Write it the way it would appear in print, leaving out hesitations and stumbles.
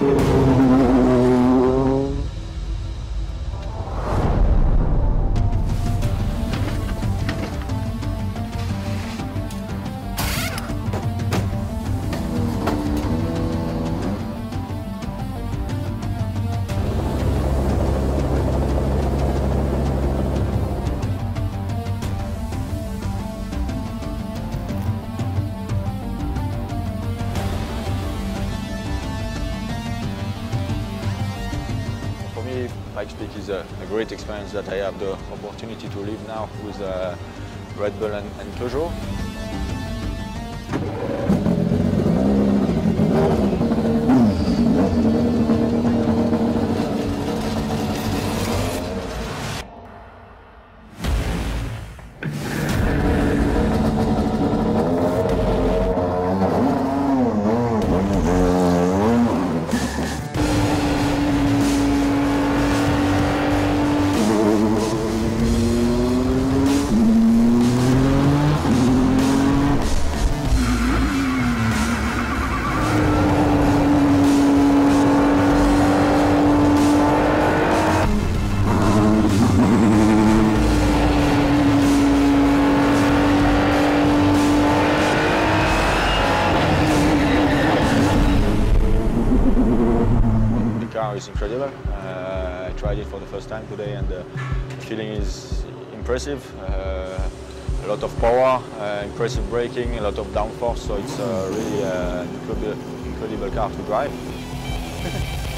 For me, Pikes Peak is a great experience that I have the opportunity to live now with Red Bull and Peugeot. The car is incredible. I tried it for the first time today and the feeling is impressive. A lot of power, impressive braking, a lot of downforce, so it's really an incredible car to drive.